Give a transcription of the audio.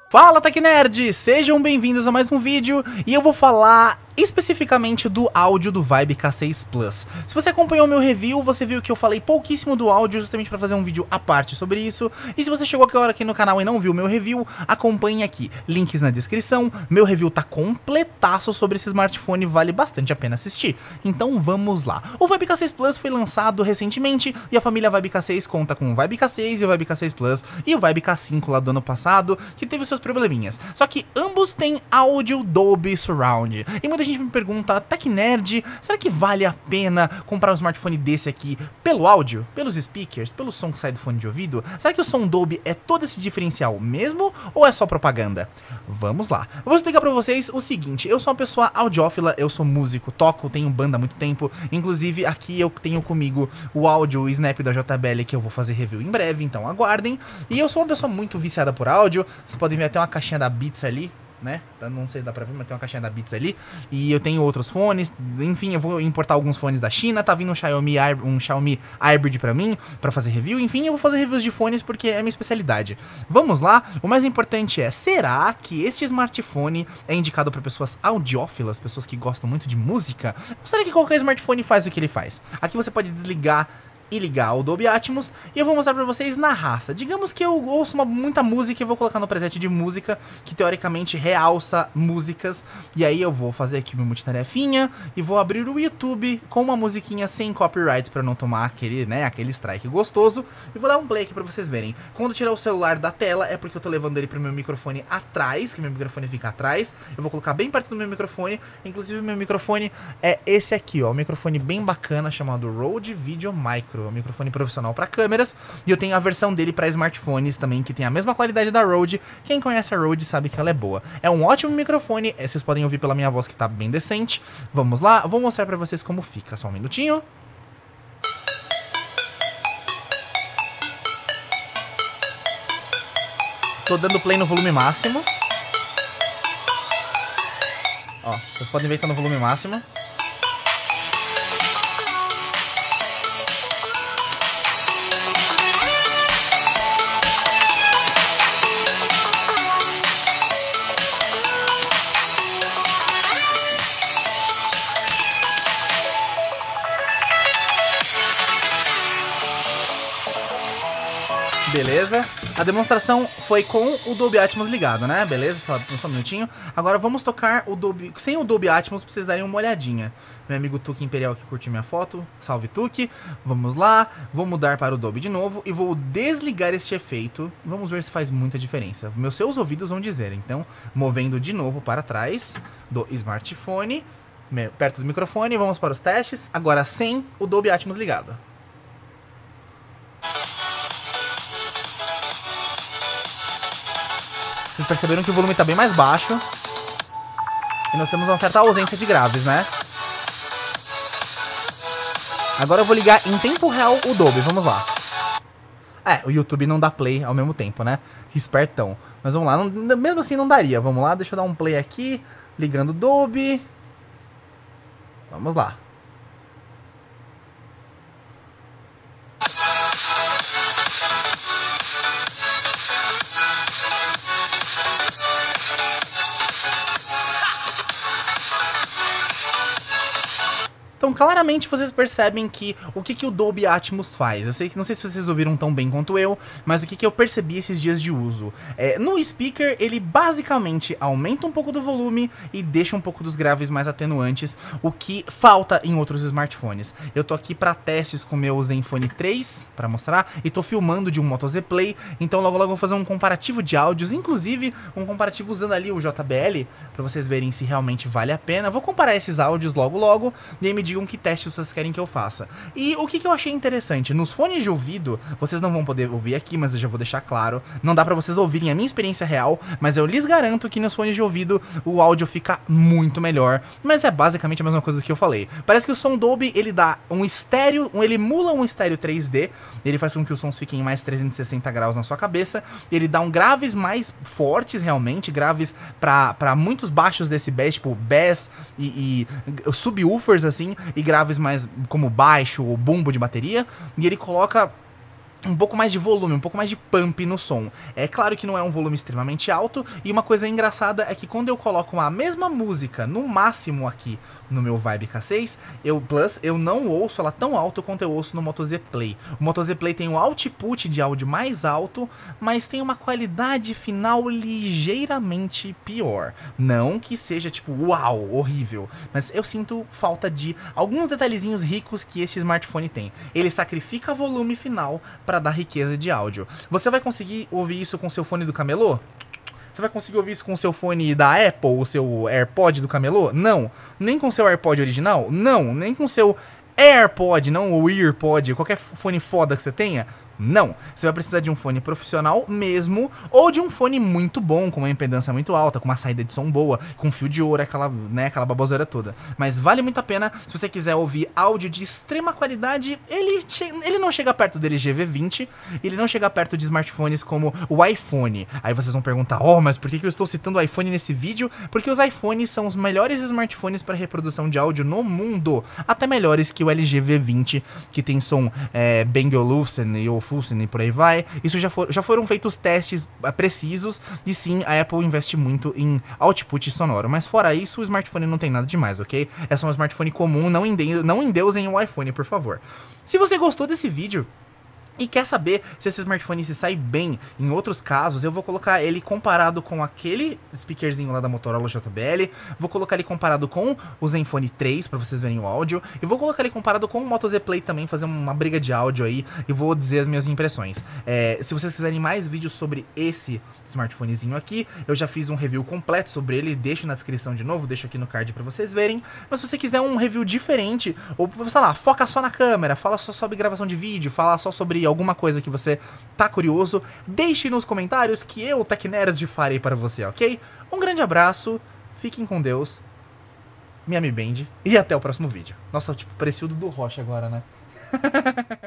Fala Tech Nerd, sejam bem-vindos a mais um vídeo e eu vou falar especificamente do áudio do Vibe K6 Plus. Se você acompanhou meu review, você viu que eu falei pouquíssimo do áudio justamente para fazer um vídeo à parte sobre isso. E se você chegou agora aqui no canal e não viu meu review, acompanhe aqui, links na descrição. Meu review tá completaço sobre esse smartphone, vale bastante a pena assistir. Então vamos lá. O Vibe K6 Plus foi lançado recentemente e a família Vibe K6 conta com o Vibe K6 e o Vibe K6 Plus e o Vibe K5 lá do ano passado, que teve seus probleminhas. Só que ambos têm áudio Dolby Surround. E muita gente me pergunta, Tech Nerd, será que vale a pena comprar um smartphone desse aqui pelo áudio? Pelos speakers? Pelo som que sai do fone de ouvido? Será que o som Dolby é todo esse diferencial mesmo? Ou é só propaganda? Vamos lá. Eu vou explicar pra vocês o seguinte, eu sou uma pessoa audiófila, eu sou músico, toco, tenho banda há muito tempo, inclusive aqui eu tenho comigo o áudio, o Snap da JBL que eu vou fazer review em breve, então aguardem. E eu sou uma pessoa muito viciada por áudio, vocês podem ver até uma caixinha da Beats ali, né? Não sei se dá pra ver, mas tem uma caixinha da Beats ali. E eu tenho outros fones, enfim, eu vou importar alguns fones da China. Tá vindo um Xiaomi Hybrid pra mim, pra fazer review. Enfim, eu vou fazer reviews de fones porque é a minha especialidade. Vamos lá, o mais importante é, será que este smartphone é indicado pra pessoas audiófilas, pessoas que gostam muito de música? Ou será que qualquer smartphone faz o que ele faz? Aqui você pode desligar e ligar o Dolby Atmos, e eu vou mostrar pra vocês na raça. Digamos que eu ouço muita música e vou colocar no preset de música, que teoricamente realça músicas, e aí eu vou fazer aqui uma multitarefinha, e vou abrir o YouTube com uma musiquinha sem copyrights pra não tomar aquele, né, aquele strike gostoso, e vou dar um play aqui pra vocês verem. Quando tirar o celular da tela, é porque eu tô levando ele pro meu microfone atrás, que meu microfone fica atrás, eu vou colocar bem perto do meu microfone, inclusive o meu microfone é esse aqui, ó, um microfone bem bacana, chamado Rode Video Micro, um microfone profissional para câmeras, e eu tenho a versão dele para smartphones também, que tem a mesma qualidade da Rode. Quem conhece a Rode sabe que ela é boa. É um ótimo microfone, vocês podem ouvir pela minha voz que tá bem decente. Vamos lá, vou mostrar para vocês como fica, só um minutinho. Tô dando play no volume máximo. Ó, vocês podem ver que tá no volume máximo. Beleza, a demonstração foi com o Dolby Atmos ligado, né? Beleza, só um minutinho. Agora vamos tocar o Dolby, sem o Dolby Atmos, pra vocês darem uma olhadinha. Meu amigo Tuque Imperial que curtiu minha foto, salve Tuque. Vamos lá, vou mudar para o Dolby de novo e vou desligar este efeito. Vamos ver se faz muita diferença. Seus ouvidos vão dizer, então, movendo de novo para trás do smartphone, perto do microfone, vamos para os testes. Agora sem o Dolby Atmos ligado. Vocês perceberam que o volume tá bem mais baixo. E nós temos uma certa ausência de graves, né? Agora eu vou ligar em tempo real o Dolby, vamos lá. É, o YouTube não dá play ao mesmo tempo, né? Espertão. Mas vamos lá, mesmo assim não daria. Vamos lá, deixa eu dar um play aqui. Ligando o Dolby. Vamos lá. Então, claramente vocês percebem que o que o Dolby Atmos faz. Não sei se vocês ouviram tão bem quanto eu, mas o que eu percebi esses dias de uso. No speaker, ele basicamente aumenta um pouco do volume e deixa um pouco dos graves mais atenuantes, o que falta em outros smartphones. Eu tô aqui para testes com o meu Zenfone 3, para mostrar, e tô filmando de um Moto Z Play, então logo logo eu vou fazer um comparativo de áudios, inclusive um comparativo usando ali o JBL, para vocês verem se realmente vale a pena. Vou comparar esses áudios logo logo, e aí me digam que testes vocês querem que eu faça. E o que eu achei interessante, nos fones de ouvido, vocês não vão poder ouvir aqui, mas eu já vou deixar claro, não dá pra vocês ouvirem a minha experiência real, mas eu lhes garanto que nos fones de ouvido o áudio fica muito melhor, mas é basicamente a mesma coisa do que eu falei. Parece que o som Dolby, ele dá um estéreo, ele emula um estéreo 3D, ele faz com que os sons fiquem mais 360 graus na sua cabeça, ele dá um graves mais fortes realmente, graves pra muitos baixos decibéis, tipo bass e subwoofers assim, e graves mais como baixo ou bumbo de bateria, e ele coloca um pouco mais de volume, um pouco mais de pump no som. É claro que não é um volume extremamente alto, e uma coisa engraçada é que quando eu coloco a mesma música no máximo aqui no meu Vibe K6 eu não ouço ela tão alto quanto eu ouço no Moto Z Play. O Moto Z Play tem um output de áudio mais alto, mas tem uma qualidade final ligeiramente pior. Não que seja tipo, uau, horrível, mas eu sinto falta de alguns detalhezinhos ricos que este smartphone tem. Ele sacrifica volume final para dar riqueza de áudio. Você vai conseguir ouvir isso com seu fone do camelô? Você vai conseguir ouvir isso com o seu fone da Apple, o seu AirPod do camelô? Não. Nem com o seu AirPod original? Não. Nem com o seu AirPod, não o EarPod, qualquer fone foda que você tenha? Não. Você vai precisar de um fone profissional mesmo, ou de um fone muito bom, com uma impedância muito alta, com uma saída de som boa, com fio de ouro, aquela baboseira toda. Mas vale muito a pena se você quiser ouvir áudio de extrema qualidade. Ele não chega perto do LG V20, ele não chega perto de smartphones como o iPhone. Aí vocês vão perguntar, mas por que eu estou citando o iPhone nesse vídeo? Porque os iPhones são os melhores smartphones para reprodução de áudio no mundo, até melhores que o LG V20, que tem som Bang & Olufsen e Fusen e por aí vai. Isso já foram feitos testes precisos, e sim, a Apple investe muito em output sonoro. Mas fora isso, o smartphone não tem nada demais, ok? É só um smartphone comum, não endeusem o iPhone, por favor. Se você gostou desse vídeo e quer saber se esse smartphone se sai bem em outros casos, eu vou colocar ele comparado com aquele speakerzinho lá da Motorola JBL, vou colocar ele comparado com o Zenfone 3 pra vocês verem o áudio, e vou colocar ele comparado com o Moto Z Play também, fazer uma briga de áudio aí, e vou dizer as minhas impressões. Se vocês quiserem mais vídeos sobre esse smartphonezinho aqui, eu já fiz um review completo sobre ele, deixo na descrição de novo, deixo aqui no card pra vocês verem. Mas se você quiser um review diferente, ou sei lá, foca só na câmera, fala só sobre gravação de vídeo, fala só sobre alguma coisa que você tá curioso, deixe nos comentários que eu, TechNerd, farei para você, ok? Um grande abraço, fiquem com Deus, me ame bem, e até o próximo vídeo. Nossa, tipo, parecia o Dudu Rocha agora, né?